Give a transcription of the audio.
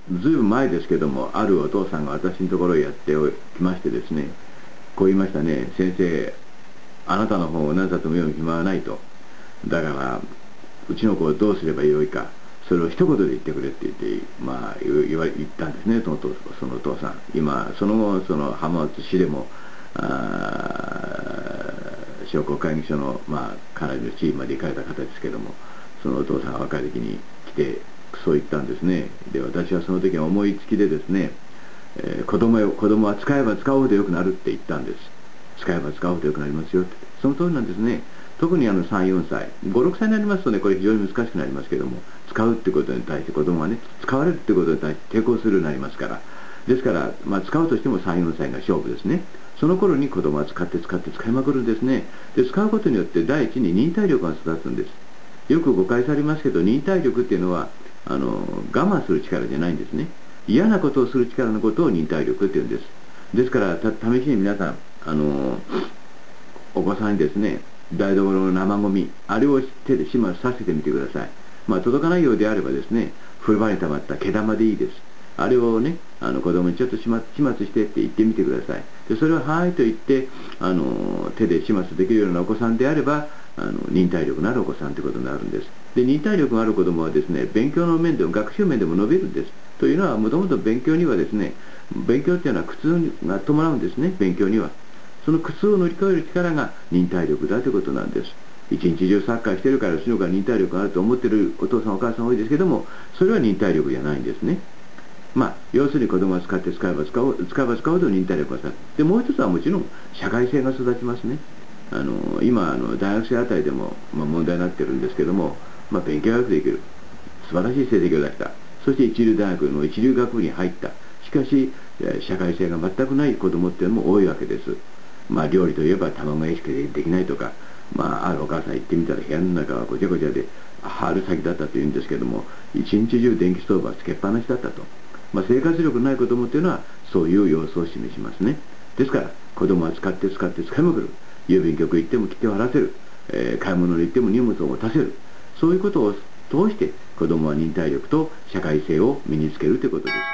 ずいぶん前ですけども、あるお父さんが私のところへやってきましてですね、こう言いましたね。先生、あなたの本を何冊も読む暇はないと。だからうちの子をどうすればよいか、それを一言で言ってくれって言って、言ったんですね、そのお父さん。今その後、その浜松市でも商工会議所の、かなりの地位まで行かれた方ですけども、そのお父さんが若い時に来てそう言ったんですね。で、私はその時は思いつきでですね、子供は使えば使うほど良くなるって言ったんです。使えば使うほど良くなりますよって。その通りなんですね。特に3、4歳、5、6歳になりますとね、これ非常に難しくなりますけども、使うってことに対して子供はね、使われるってことに対して抵抗するようになりますから。ですから、使うとしても3、4歳が勝負ですね。その頃に子供は使いまくるんですね。で、使うことによって第一に忍耐力が育つんです。よく誤解されますけど、忍耐力っていうのは我慢する力じゃないんですね。嫌なことをする力のことを忍耐力っていうんです。ですから試しに皆さんお子さんにですね、台所の生ゴミ、あれを手で始末させてみてください。届かないようであればですね、風呂場に溜まった毛玉でいいです。あれをね、子供にちょっと始末してって言ってみてください。で、それをはいと言って、手で始末できるようなお子さんであれば、忍耐力のあるお子さんということになるんです。で、忍耐力がある子供はですね、勉強の面でも学習面でも伸びるんです。というのは、もともと勉強にはですね、勉強っていうのは苦痛が伴うんですね、勉強には。その苦痛を乗り越える力が忍耐力だということなんです。一日中サッカーしてるからうちの子は忍耐力があると思ってるお父さんお母さん多いですけども、それは忍耐力じゃないんですね。要するに子供が使えば使うほど忍耐力がさで、もう一つはもちろん社会性が育ちますね。今大学生あたりでも、問題になってるんですけども、勉強がよくできる、素晴らしい成績を出した、そして一流大学の一流学部に入った。しかし社会性が全くない子供っていうのも多いわけです。料理といえば卵焼きしかできないとか、あるお母さん行ってみたら部屋の中はごちゃごちゃで春先だったというんですけども、一日中電気ストーブはつけっぱなしだったと。生活力のない子供っていうのはそういう様子を示しますね。ですから子供は使いまくる。郵便局行っても切手を貼らせる、買い物に行っても荷物を持たせる。そういうことを通して子供は忍耐力と社会性を身につけるということです。